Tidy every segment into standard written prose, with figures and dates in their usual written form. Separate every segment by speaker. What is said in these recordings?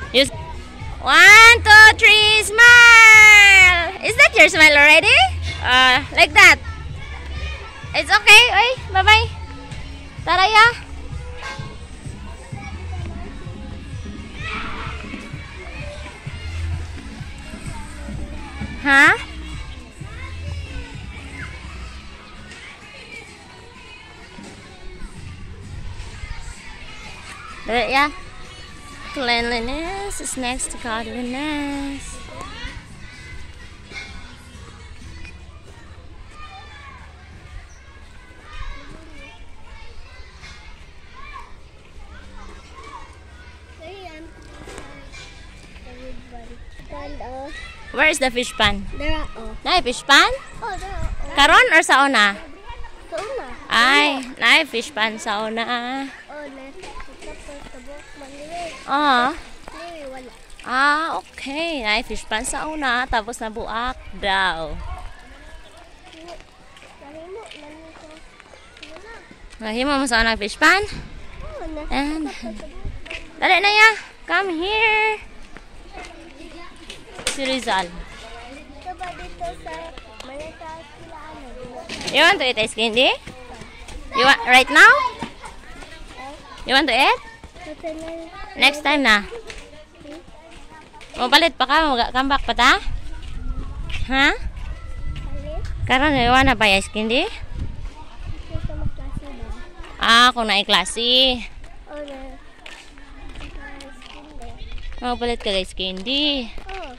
Speaker 1: Use 1, 2, 3, smile! Is that your smile already? Like that. It's okay. Oy, bye-bye. Taraya. Huh? Yeah. Cleanliness is next to godliness. Where is the fish pan?
Speaker 2: There.
Speaker 1: Nay fish pan?
Speaker 2: Oh, there.
Speaker 1: Karon or sa una?
Speaker 2: Sa una.
Speaker 1: Ay, nay fish pan sa una.
Speaker 2: Oh,
Speaker 1: wala. Okay. Nay fish pan sa una, tapos nabuak daw. Mahimo mo sa una fish pan? And dali na ya. Come here. Si Rizal. You want to eat ice candy? You want right now? You want to eat? Next time na. Mapalit pa ka? Come back pa ta? Ha? Karon you wanna buy ice candy? Kung na-klase. Mapalit ka ice candy.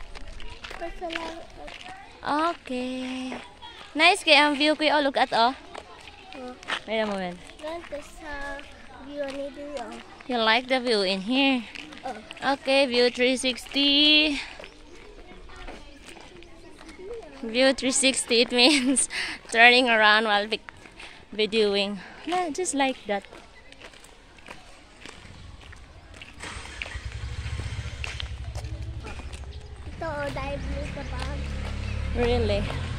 Speaker 1: Okay. Nice kay ang view ko. Oh, look at Wait a moment. You like the view in here? Okay, view 360. View 360, it means turning around while videoing. Yeah, just like that. Really?